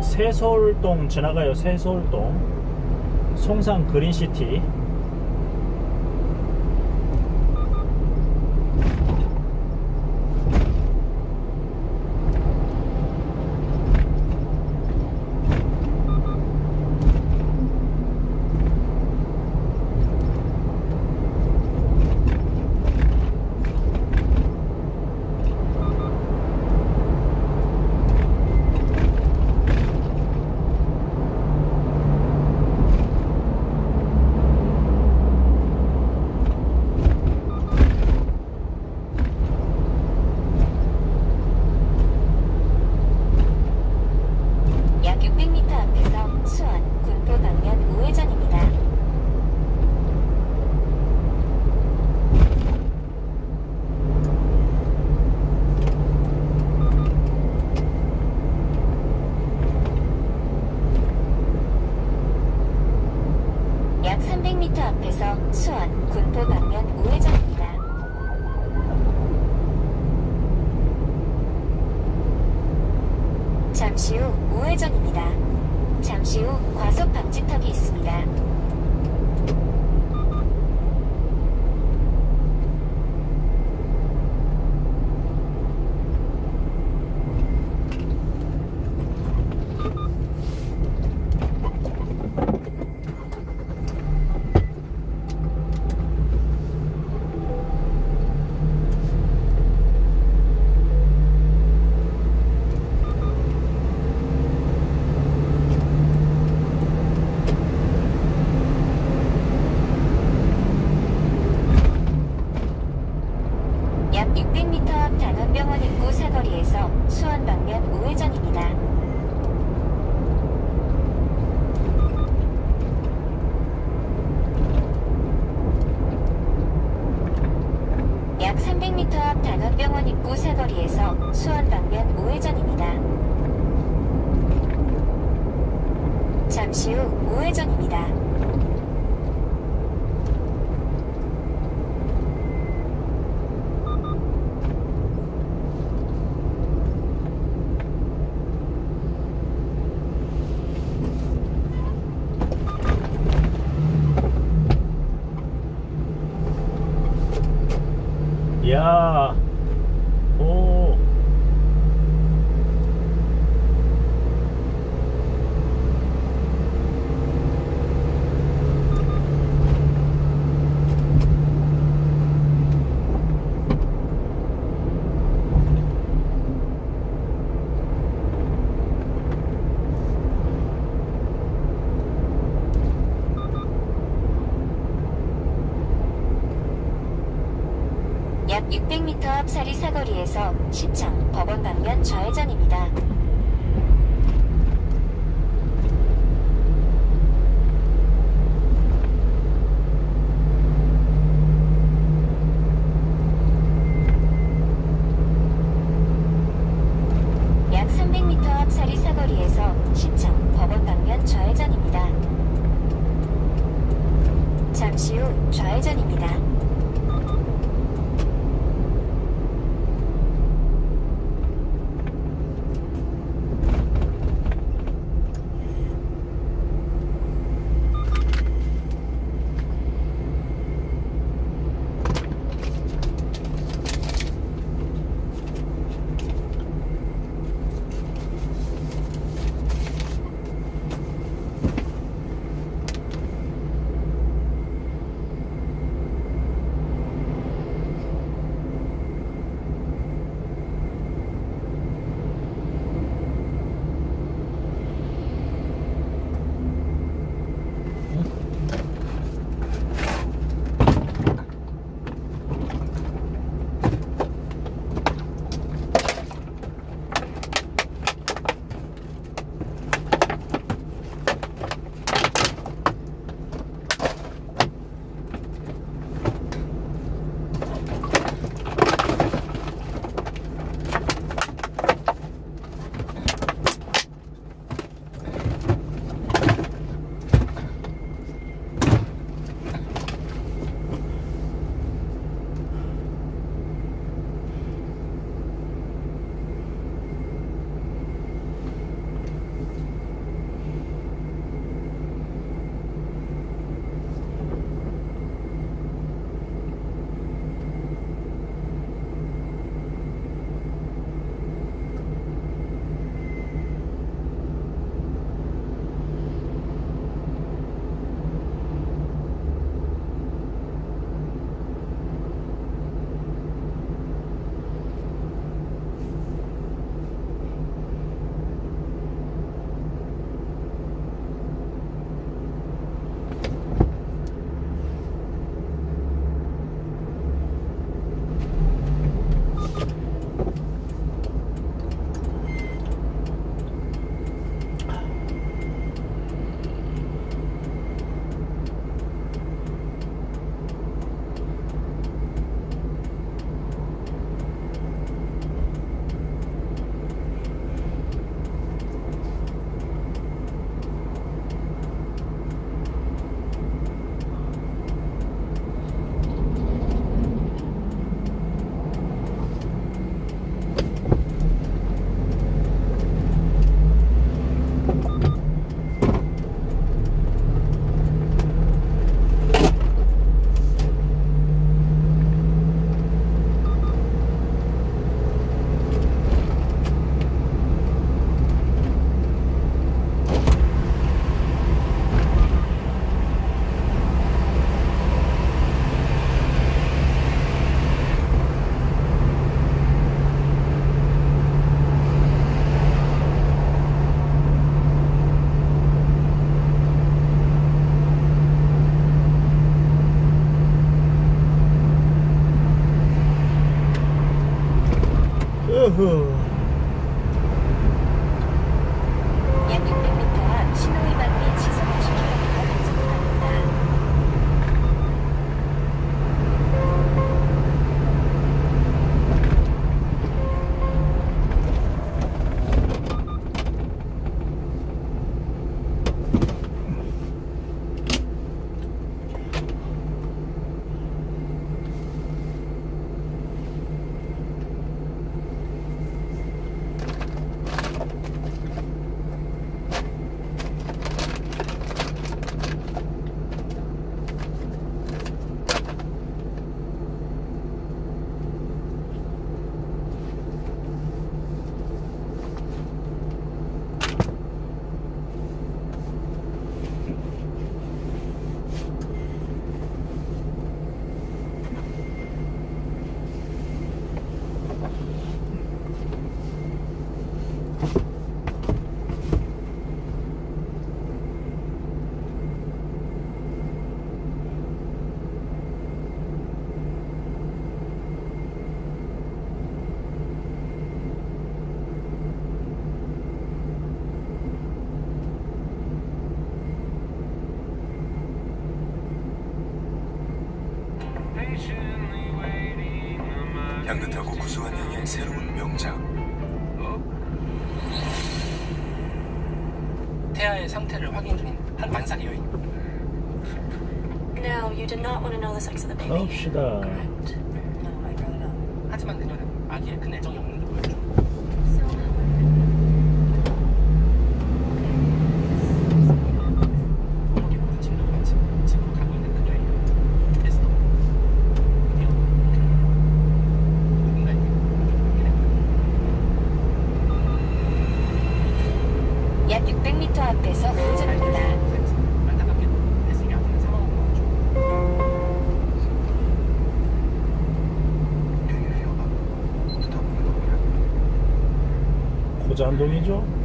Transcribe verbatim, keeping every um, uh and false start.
새서울동 지나가요. 새서울동 송산 그린시티. 잠시 후 우회전입니다. 잠시 후 과속 방지턱이 있습니다. 약 육백 미터 앞 단원병원 입구 사거리에서 수원 방면 우회전입니다. 약 삼백 미터 앞 단원병원 입구 사거리에서 수원 방면 우회전입니다. 잠시 후 우회전입니다. 야, 오. 약 육백 미터 앞 사리 사거리에서 시청 법원 방면 좌회전입니다. 약 삼백 미터 앞 사리 사거리에서 시청 법원 방면 좌회전입니다. 잠시 후 좌회전입니다. 수완양의 새로운 명작. 어? 태아의 상태를 확인 중인 한 만삭의 여인. No, you did not want to know the sex of the baby. 가봅시다. Correct. No, I'd rather not. 하지만 그녀는 아기에 큰 애정이 없는 걸 보여줘. So, 부엌의 모든 침도를 마치고 집으로 가고 있는 그녀의 이름 에스더. 드디어 누군가에게 하게 됩니다. 약 육백 미터 앞에서 우회전입니다. 안타깝게도 뱃속의 아기는 사망한 것 같죠. Do you feel up? 듣다 보면 고잔동이죠?